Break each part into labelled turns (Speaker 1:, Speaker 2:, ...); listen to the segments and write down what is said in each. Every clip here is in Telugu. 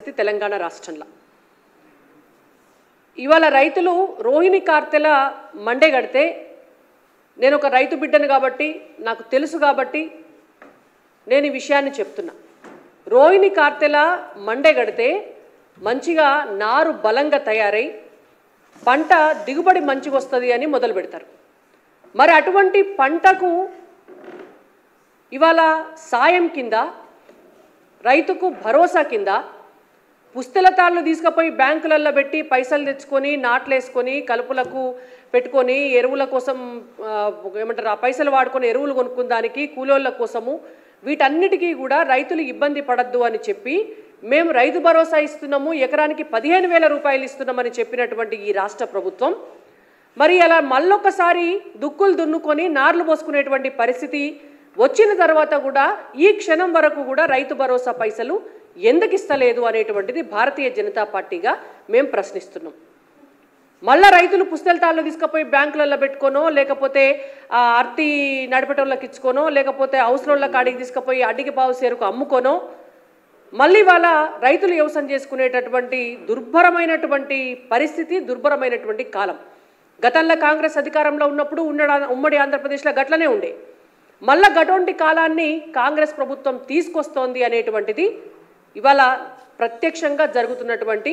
Speaker 1: తెలంగాణ రాష్ట్రంలో ఇవాళ రైతులు రోహిణి కార్తెల మండే గడితే నేను ఒక రైతు బిడ్డను కాబట్టి నాకు తెలుసు కాబట్టి నేను ఈ విషయాన్ని చెప్తున్నా. రోహిణి కార్తెల మండే గడితే మంచిగా నారు బలంగా తయారై పంట దిగుబడి మంచిగా వస్తుంది అని మొదలు పెడతారు. మరి అటువంటి పంటకు ఇవాళ సాయం కింద రైతుకు భరోసా కింద పుస్తెల తాళ్ళు తీసుకుపోయి బ్యాంకులలో పెట్టి పైసలు తెచ్చుకొని నాట్లేసుకొని కలుపులకు పెట్టుకొని ఎరువుల కోసం ఏమంటారు ఆ పైసలు వాడుకొని ఎరువులు కొనుక్కుందానికి కూలోళ్ళ కోసము వీటన్నిటికీ కూడా రైతులు ఇబ్బంది పడద్దు అని చెప్పి మేము రైతు భరోసా ఇస్తున్నాము, ఎకరానికి 15,000 రూపాయలు ఇస్తున్నామని చెప్పినటువంటి ఈ రాష్ట్ర ప్రభుత్వం మరి అలా మళ్ళొక్కసారి దుక్కులు దున్నుకొని నార్లు పోసుకునేటువంటి పరిస్థితి వచ్చిన తర్వాత కూడా ఈ క్షణం వరకు కూడా రైతు భరోసా పైసలు ఎందుకు ఇస్తలేదు అనేటువంటిది భారతీయ జనతా పార్టీగా మేము ప్రశ్నిస్తున్నాం. మళ్ళా రైతులు పుస్తెలతాళ్ళు తీసుకుపోయి బ్యాంకులలో పెట్టుకోనో లేకపోతే అర్తి నడిపేటోళ్ళకి ఇచ్చుకోనో లేకపోతే అవసరంలో కాడికి తీసుకుపోయి అడ్డికి పావు సేరుకు అమ్ముకోనో మళ్ళీ వాళ్ళ రైతులు వ్యవసాయం చేసుకునేటటువంటి దుర్భరమైనటువంటి పరిస్థితి, దుర్భరమైనటువంటి కాలం. గతంలో కాంగ్రెస్ అధికారంలో ఉన్నప్పుడు ఉమ్మడి ఆంధ్రప్రదేశ్లో గట్లనే ఉండే. మళ్ళా గటువంటి కాలాన్ని కాంగ్రెస్ ప్రభుత్వం తీసుకొస్తోంది అనేటువంటిది ఇవాళ ప్రత్యక్షంగా జరుగుతున్నటువంటి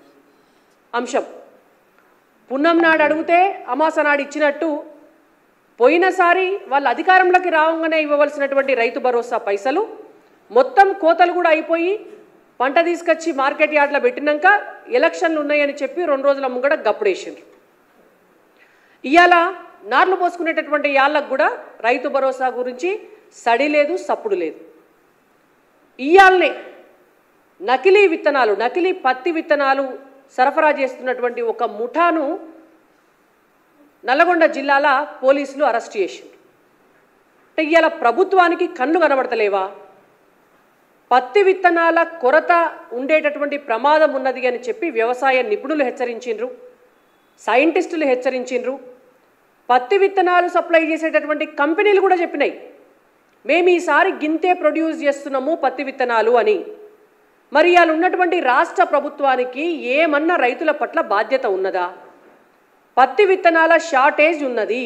Speaker 1: అంశం. పున్నం నాడు అడిగితే అమాస నాడు ఇచ్చినట్టు పోయినసారి వాళ్ళ అధికారంలోకి రావంగానే ఇవ్వవలసినటువంటి రైతు భరోసా పైసలు మొత్తం కోతలు కూడా అయిపోయి పంట తీసుకొచ్చి మార్కెట్ యార్డ్లో పెట్టినాక ఎలక్షన్లు ఉన్నాయని చెప్పి 2 రోజుల ముంగడ గప్పుడేసిండ్రు. ఇవాళ నార్లు పోసుకునేటటువంటి యాళ్ళకు కూడా రైతు భరోసా గురించి సడి లేదు, సప్పుడు లేదు. ఇయాలనే నకిలీ విత్తనాలు, నకిలీ పత్తి విత్తనాలు సరఫరా చేస్తున్నటువంటి ఒక ముఠాను నల్లగొండ జిల్లాల పోలీసులు అరెస్ట్ చేసిండ్రు. అంటే ఇవాళ ప్రభుత్వానికి కళ్ళు కనబడతలేవా? పత్తి విత్తనాల కొరత ఉండేటటువంటి ప్రమాదం ఉన్నది అని చెప్పి వ్యవసాయ నిపుణులు హెచ్చరించిండ్రు, సైంటిస్టులు హెచ్చరించిండ్రు, పత్తి విత్తనాలు సప్లై చేసేటటువంటి కంపెనీలు కూడా చెప్పినాయి మేము ఈసారి గింతే ప్రొడ్యూస్ చేస్తున్నాము పత్తి విత్తనాలు అని. మరి ఇవాళ ఉన్నటువంటి రాష్ట్ర ప్రభుత్వానికి ఏమన్నా రైతుల పట్ల బాధ్యత ఉన్నదా? పత్తి విత్తనాల షార్టేజ్ ఉన్నది,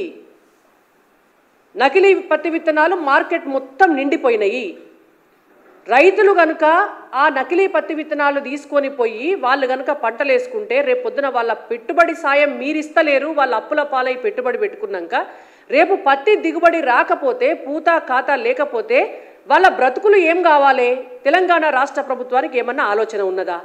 Speaker 1: నకిలీ పత్తి విత్తనాలు మార్కెట్ మొత్తం నిండిపోయినాయి. రైతులు కనుక ఆ నకిలీ పత్తి విత్తనాలు తీసుకొని పోయి వాళ్ళు కనుక పంటలు వేసుకుంటే రేపు పొద్దున వాళ్ళ పెట్టుబడి సాయం మీరిస్తలేరు, వాళ్ళ అప్పుల పాలై పెట్టుబడి పెట్టుకున్నాక రేపు పత్తి దిగుబడి రాకపోతే పూత ఖాతా లేకపోతే వాళ్ళ బ్రతుకులు ఏం కావాలి? తెలంగాణ రాష్ట్ర ప్రభుత్వానికి ఏమన్నా ఆలోచన ఉన్నదా?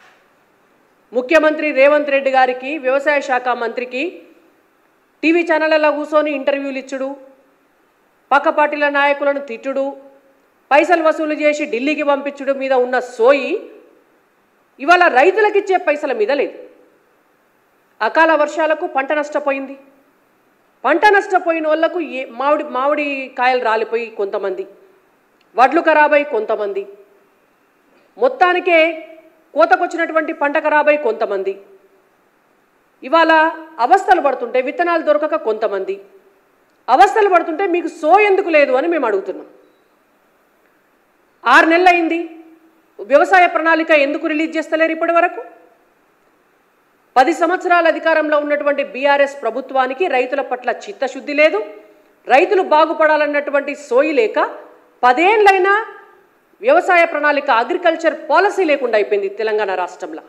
Speaker 1: ముఖ్యమంత్రి రేవంత్ రెడ్డి గారికి, వ్యవసాయ శాఖ మంత్రికి టీవీ ఛానళ్ళలో కూర్చొని ఇంటర్వ్యూలు ఇచ్చుడు, పక్క పార్టీల నాయకులను తిట్టుడు, పైసలు వసూలు చేసి ఢిల్లీకి పంపించుడు మీద ఉన్న సోయి ఇవాళ రైతులకు ఇచ్చే పైసల మీద లేదు. అకాల వర్షాలకు పంట నష్టపోయింది. పంట నష్టపోయిన వాళ్లకు మామిడి కాయలు రాలిపోయి కొంతమంది, వడ్లు ఖరాబై కొంతమంది, మొత్తానికే కోతకొచ్చినటువంటి పంట ఖరాబై కొంతమంది, ఇవాళ అవస్థలు పడుతుంటే విత్తనాలు దొరకక కొంతమంది అవస్థలు పడుతుంటే మీకు సో ఎందుకు లేదు అని మేము అడుగుతున్నాం. 6 నెలలు అయింది, వ్యవసాయ ప్రణాళిక ఎందుకు రిలీజ్ చేస్తలేరు ఇప్పటి వరకు? 10 సంవత్సరాల అధికారంలో ఉన్నటువంటి బీఆర్ఎస్ ప్రభుత్వానికి రైతుల పట్ల చిత్తశుద్ధి లేదు, రైతులు బాగుపడాలన్నటువంటి సోయి లేక 10 ఏళ్ళైనా వ్యవసాయ ప్రణాళిక అగ్రికల్చర్ పాలసీ లేకుండా అయిపోయింది తెలంగాణ రాష్ట్రంలో.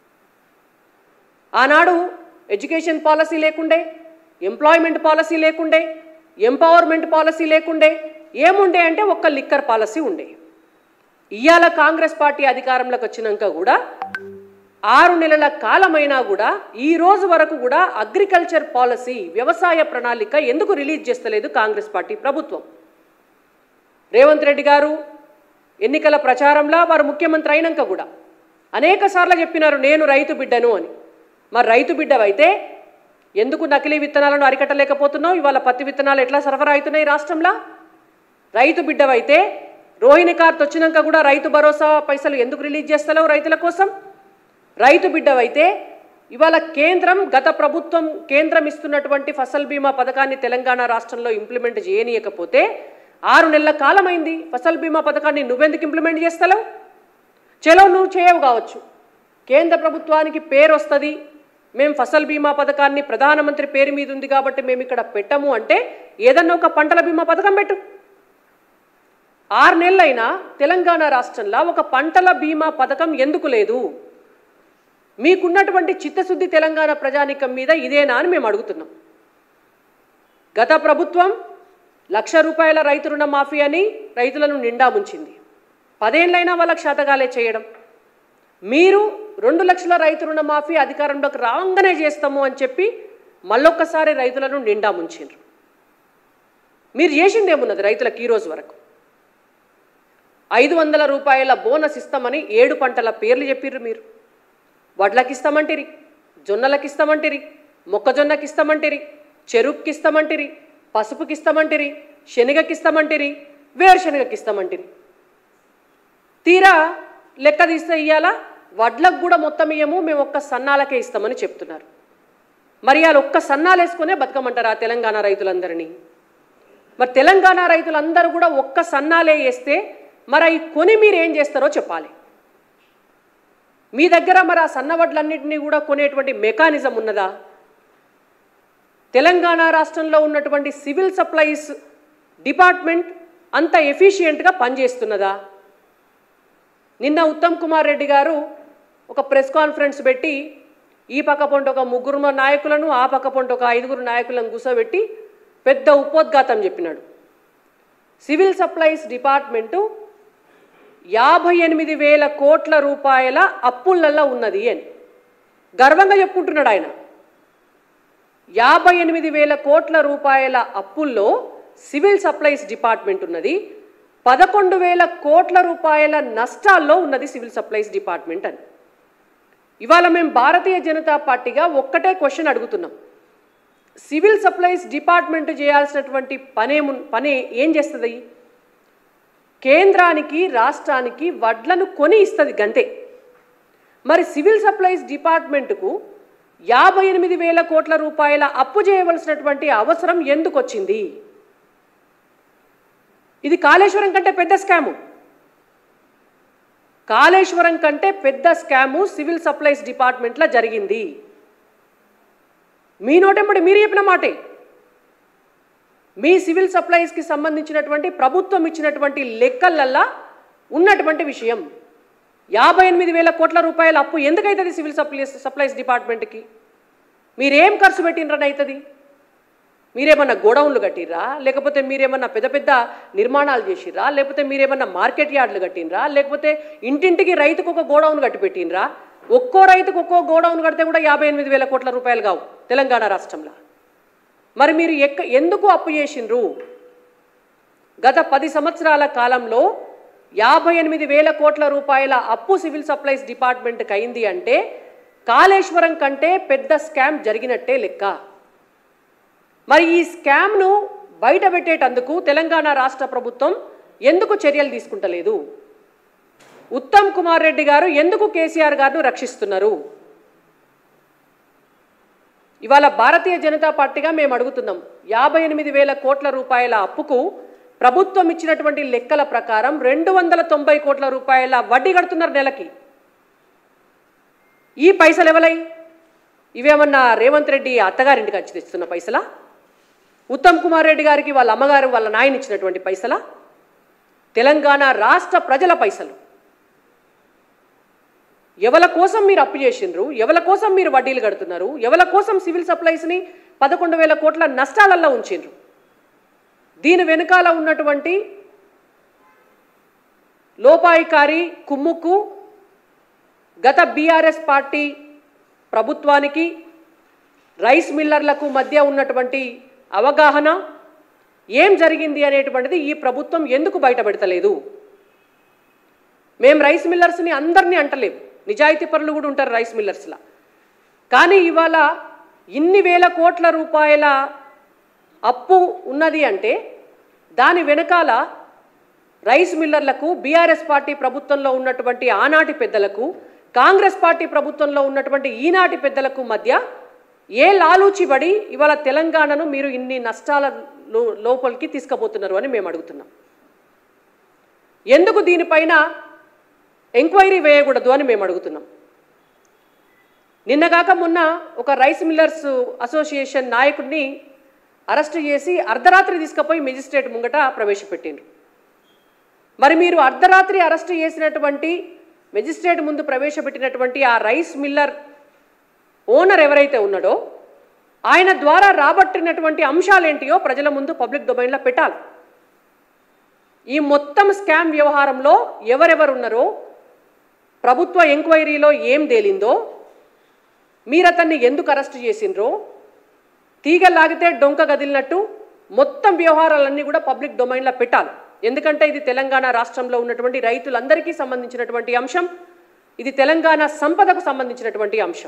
Speaker 1: ఆనాడు ఎడ్యుకేషన్ పాలసీ లేకుండే, ఎంప్లాయ్మెంట్ పాలసీ లేకుండే, ఎంపవర్మెంట్ పాలసీ లేకుండే, ఏముండే అంటే ఒక్క లిక్కర్ పాలసీ ఉండే. ఇవాళ కాంగ్రెస్ పార్టీ అధికారంలోకి వచ్చినాక కూడా 6 నెలల కాలమైనా కూడా ఈ రోజు వరకు కూడా అగ్రికల్చర్ పాలసీ, వ్యవసాయ ప్రణాళిక ఎందుకు రిలీజ్ చేస్తలేదు కాంగ్రెస్ పార్టీ ప్రభుత్వం? రేవంత్ రెడ్డి గారు ఎన్నికల ప్రచారంలో వారు ముఖ్యమంత్రి అయినాక కూడా అనేక సార్లు చెప్పినారు నేను రైతు బిడ్డను అని. మరి రైతు బిడ్డవైతే ఎందుకు నకిలీ విత్తనాలను అరికట్టలేకపోతున్నావు? ఇవాళ పత్తి విత్తనాలు ఎట్లా సరఫరా అవుతున్నాయి రాష్ట్రంలో? రైతు బిడ్డవైతే రోహిణి కార్త్ వచ్చినాక కూడా రైతు భరోసా పైసలు ఎందుకు రిలీజ్ చేస్తలేవు రైతుల కోసం? రైతు బిడ్డవైతే ఇవాళ గత ప్రభుత్వం కేంద్రం ఇస్తున్నటువంటి ఫసల్ బీమా పథకాన్ని తెలంగాణ రాష్ట్రంలో ఇంప్లిమెంట్ చేయనీయకపోతే 6 నెలల కాలమైంది. ఫసల్ బీమా పథకాన్ని నువ్వెందుకు ఇంప్లిమెంట్ చేస్తలేవు? చలో నువ్వు చేయవు కావచ్చు, కేంద్ర ప్రభుత్వానికి పేరు వస్తుంది, మేము ఫసల్ బీమా పథకాన్ని ప్రధానమంత్రి పేరు మీద ఉంది కాబట్టి మేము ఇక్కడ పెట్టము అంటే ఏదన్నా ఒక పంటల బీమా పథకం పెట్టు. 6 నెలలైనా తెలంగాణ రాష్ట్రంలో ఒక పంటల బీమా పథకం ఎందుకు లేదు? మీకున్నటువంటి చిత్తశుద్ధి తెలంగాణ ప్రజానీకం మీద ఇదేనా అని మేము అడుగుతున్నాం. గత ప్రభుత్వం 1,00,000 రూపాయల రైతు రుణ మాఫీ అని రైతులను నిండా ముంచింది. 10 ఏళ్ళైనా వాళ్ళకి శాతగాలే చేయడం. మీరు 2 లక్షల రైతు రుణ మాఫీ అధికారంలోకి రాగానే చేస్తాము అని చెప్పి మళ్ళొక్కసారి రైతులను నిండా ముంచారు. మీరు చేసింది ఏమున్నది రైతులకు ఈ రోజు వరకు? 500 రూపాయల బోనస్ ఇస్తామని 7 పంటల పేర్లు చెప్పిర్రు. మీరు వడ్లకి ఇస్తామంటిరి, జొన్నలకి ఇస్తామంటిరి, మొక్కజొన్నకి ఇస్తామంటిరి, చెరుకుకి ఇస్తామంటిరి, పసుపుకి ఇస్తామంటిరి, శనగకి ఇస్తామంటిరి, వేరుశనగకి ఇస్తామంటిరి. తీరా లెక్క తీస్తే ఇయ్యాల వడ్లకు కూడా మొత్తం ఇయ్యము, మేము ఒక్క సన్నాలకే ఇస్తామని చెప్తున్నారు. మరి వాళ్ళు ఒక్క సన్నాలు వేసుకునే బతకమంటారా తెలంగాణ రైతులందరినీ? మరి తెలంగాణ రైతులందరూ కూడా ఒక్క సన్నాలే వేస్తే మరి అవి కొని మీరు ఏం చేస్తారో చెప్పాలి. మీ దగ్గర మరి ఆ సన్నవడ్లన్నింటినీ కూడా కొనేటువంటి మెకానిజం ఉన్నదా? తెలంగాణ రాష్ట్రంలో ఉన్నటువంటి సివిల్ సప్లైస్ డిపార్ట్మెంట్ అంత ఎఫిషియెంట్గా పనిచేస్తున్నదా? నిన్న ఉత్తమ్ కుమార్ రెడ్డి గారు ఒక ప్రెస్ కాన్ఫరెన్స్ పెట్టి ఈ పక్క పొంటి ఒక 3 నాయకులను, ఆ పక్క పొంటి ఒక 5 నాయకులను కూర్చోబెట్టి పెద్ద ఉపోద్ఘాతం చెప్పినాడు. సివిల్ సప్లైస్ డిపార్ట్మెంటు 58,000 కోట్ల రూపాయల అప్పులలో ఉన్నది అని గర్వంగా చెప్పుకుంటున్నాడు ఆయన. 58,000 కోట్ల రూపాయల అప్పుల్లో సివిల్ సప్లైస్ డిపార్ట్మెంట్ ఉన్నది. 11,000 కోట్ల రూపాయల నష్టాల్లో ఉన్నది సివిల్ సప్లైస్ డిపార్ట్మెంట్ అని. ఇవాళ మేము భారతీయ జనతా పార్టీగా ఒక్కటే క్వశ్చన్ అడుగుతున్నాం. సివిల్ సప్లైస్ డిపార్ట్మెంట్ చేయాల్సినటువంటి పని ఏం చేస్తుంది? కేంద్రానికి రాష్ట్రానికి వడ్లను కొని ఇస్తుంది గంతే. మరి సివిల్ సప్లైస్ డిపార్ట్మెంట్కు 58,000 కోట్ల రూపాయల అప్పు చేయవలసినటువంటి అవసరం ఎందుకు వచ్చింది? ఇది కాళేశ్వరం కంటే పెద్ద స్కాము. కాళేశ్వరం కంటే పెద్ద స్కాము సివిల్ సప్లైస్ డిపార్ట్మెంట్లో జరిగింది. మీ నోటెంబడి మీరు చెప్పిన మాటే. మీ సివిల్ సప్లైస్కి సంబంధించినటువంటి ప్రభుత్వం ఇచ్చినటువంటి లెక్కలల్లా ఉన్నటువంటి విషయం 58,000 కోట్ల రూపాయల అప్పు ఎందుకైతుంది సివిల్ సప్లైస్ డిపార్ట్మెంట్కి? మీరేం ఖర్చు పెట్టినరని అవుతుంది? మీరేమన్నా గోడౌన్లు కట్టిర్రా? లేకపోతే మీరేమన్నా పెద్ద పెద్ద నిర్మాణాలు చేసిర్రా? లేకపోతే మీరేమన్నా మార్కెట్ యార్డులు కట్టినరా? లేకపోతే ఇంటింటికి రైతుకు ఒక గోడౌన్ కట్టి పెట్టినరా? ఒక్కో రైతుకు ఒక్కో గోడౌన్ కడితే కూడా 58,000 కోట్ల రూపాయలు కావు తెలంగాణ రాష్ట్రంలో. మరి మీరు ఎందుకు అప్పు చేసిండ్రు? గత 10 సంవత్సరాల కాలంలో 58,000 కోట్ల రూపాయల అప్పు సివిల్ సప్లైస్ డిపార్ట్మెంట్కి అయింది అంటే కాళేశ్వరం కంటే పెద్ద స్కామ్ జరిగినట్టే లెక్క. మరి ఈ స్కామ్ను బయట పెట్టేటందుకు తెలంగాణ రాష్ట్ర ప్రభుత్వం ఎందుకు చర్యలు తీసుకుంటలేదు? ఉత్తమ్ కుమార్ రెడ్డి గారు ఎందుకు కేసీఆర్ గారిని రక్షిస్తున్నారు? ఇవాళ భారతీయ జనతా పార్టీగా మేము అడుగుతున్నాం. 58,000 కోట్ల రూపాయల అప్పుకు ప్రభుత్వం ఇచ్చినటువంటి లెక్కల ప్రకారం 290 కోట్ల రూపాయల వడ్డీ కడుతున్నారు నెలకి. ఈ పైసలు ఎవలై? ఇవేమన్నా రేవంత్ రెడ్డి అత్తగారింటికి వచ్చి తెస్తున్న పైసలా? ఉత్తమ్ కుమార్ రెడ్డి గారికి వాళ్ళ అమ్మగారు వాళ్ళ నాయన ఇచ్చినటువంటి పైసలా? తెలంగాణ రాష్ట్ర ప్రజల పైసలు. ఎవల కోసం మీరు అప్పు చేసిండ్రు? ఎవల కోసం మీరు వడ్డీలు కడుతున్నారు? ఎవల కోసం సివిల్ సప్లైస్ని 11,000 కోట్ల నష్టాలలో ఉంచిండ్రు? దీని వెనుకాల ఉన్నటువంటి లోపాయికారి కుమ్ముక్కు గత బీఆర్ఎస్ పార్టీ ప్రభుత్వానికి రైస్ మిల్లర్లకు మధ్య ఉన్నటువంటి అవగాహన ఏం జరిగింది అనేటువంటిది ఈ ప్రభుత్వం ఎందుకు బయటపెడతలేదు? మేము రైస్ మిల్లర్స్ని అందరినీ అంటలేము, నిజాయితీ పరులు కూడా ఉంటారు రైస్ మిల్లర్స్లా. కానీ ఇవాళ ఇన్ని వేల కోట్ల రూపాయల అప్పు ఉన్నది అంటే దాని వెనకాల రైస్ మిల్లర్లకు బీఆర్ఎస్ పార్టీ ప్రభుత్వంలో ఉన్నటువంటి ఆనాటి పెద్దలకు, కాంగ్రెస్ పార్టీ ప్రభుత్వంలో ఉన్నటువంటి ఈనాటి పెద్దలకు మధ్య ఏ లాలూచిబడి ఇవాళ తెలంగాణను మీరు ఇన్ని నష్టాల లోపలికి తీసుకుపోతున్నారు అని మేము అడుగుతున్నాం. ఎందుకు దీనిపైన ఎంక్వైరీ వేయకూడదు అని మేము అడుగుతున్నాం. నిన్నగాక మొన్న ఒక రైస్ మిల్లర్స్ అసోసియేషన్ నాయకుడిని అరెస్టు చేసి అర్ధరాత్రి తీసుకుపోయి మెజిస్ట్రేట్ ముంగట ప్రవేశపెట్టిండ్రు. మరి మీరు అర్ధరాత్రి అరెస్టు చేసినటువంటి మెజిస్ట్రేట్ ముందు ప్రవేశపెట్టినటువంటి ఆ రైస్ మిల్లర్ ఓనర్ ఎవరైతే ఉన్నాడో ఆయన ద్వారా రాబట్టినటువంటి అంశాలేంటియో ప్రజల ముందు పబ్లిక్ డొమైన్లో పెట్టాలి. ఈ మొత్తం స్కామ్ వ్యవహారంలో ఎవరెవరు ఉన్నారో, ప్రభుత్వ ఎంక్వైరీలో ఏం తేలిందో, మీరు అతన్ని ఎందుకు అరెస్టు చేసిండ్రో, తీగలాగితే డొంక గదిలినట్టు మొత్తం వ్యవహారాలన్నీ కూడా పబ్లిక్ డొమైన్లో పెట్టాలి. ఎందుకంటే ఇది తెలంగాణ రాష్ట్రంలో ఉన్నటువంటి రైతులందరికీ సంబంధించినటువంటి అంశం, ఇది తెలంగాణ సంపదకు సంబంధించినటువంటి అంశం.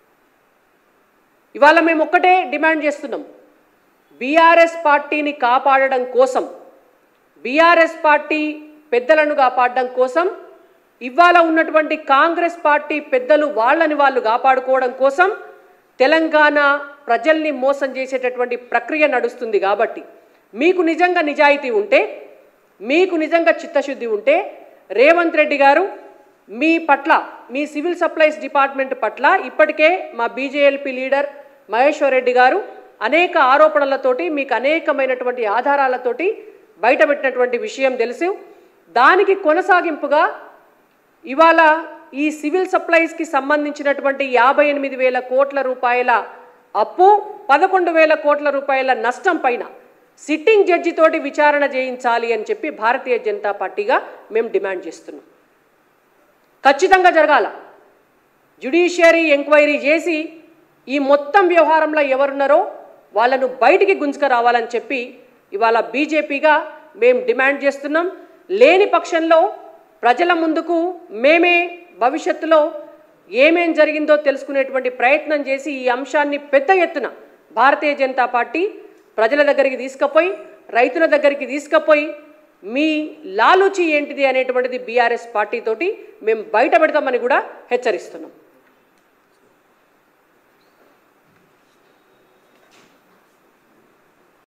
Speaker 1: ఇవాళ మేము ఒక్కటే డిమాండ్ చేస్తున్నాం, బీఆర్ఎస్ పార్టీని కాపాడడం కోసం, బీఆర్ఎస్ పార్టీ పెద్దలను కాపాడడం కోసం, ఇవాళ ఉన్నటువంటి కాంగ్రెస్ పార్టీ పెద్దలు వాళ్ళని వాళ్ళు కాపాడుకోవడం కోసం తెలంగాణ ప్రజల్ని మోసం చేసేటటువంటి ప్రక్రియ నడుస్తుంది. కాబట్టి మీకు నిజంగా నిజాయితీ ఉంటే, మీకు నిజంగా చిత్తశుద్ధి ఉంటే రేవంత్ రెడ్డి గారు మీ పట్ల, మీ సివిల్ సప్లైస్ డిపార్ట్మెంట్ పట్ల ఇప్పటికే మా బీజేఎల్పీ లీడర్ మహేశ్వర్ రెడ్డి గారు అనేక ఆరోపణలతోటి, మీకు అనేకమైనటువంటి ఆధారాలతోటి బయటపెట్టినటువంటి విషయం తెలుసు. దానికి కొనసాగింపుగా ఇవాళ ఈ సివిల్ సప్లైస్కి సంబంధించినటువంటి 58,000 కోట్ల రూపాయల అప్పు, 11,000 కోట్ల రూపాయల నష్టం పైన సిట్టింగ్ జడ్జితోటి విచారణ చేయించాలి అని చెప్పి భారతీయ జనతా పార్టీగా మేము డిమాండ్ చేస్తున్నాం. ఖచ్చితంగా జరగాల. జ్యుడిషియరీ ఎంక్వైరీ చేసి ఈ మొత్తం వ్యవహారంలో ఎవరున్నారో వాళ్ళను బయటికి గుంజుకురావాలని చెప్పి ఇవాళ బీజేపీగా మేము డిమాండ్ చేస్తున్నాం. లేని పక్షంలో ప్రజల ముందుకు మేమే భవిష్యత్తులో ఏమేం జరిగిందో తెలుసుకునేటువంటి ప్రయత్నం చేసి ఈ అంశాన్ని పెద్ద ఎత్తున భారతీయ జనతా పార్టీ ప్రజల దగ్గరికి తీసుకుపోయి, రైతుల దగ్గరికి తీసుకుపోయి మీ లాలూచి ఏంటిది అనేటువంటిది బీఆర్ఎస్ పార్టీతోటి మేము బయట పెడతామని కూడా హెచ్చరిస్తున్నాం.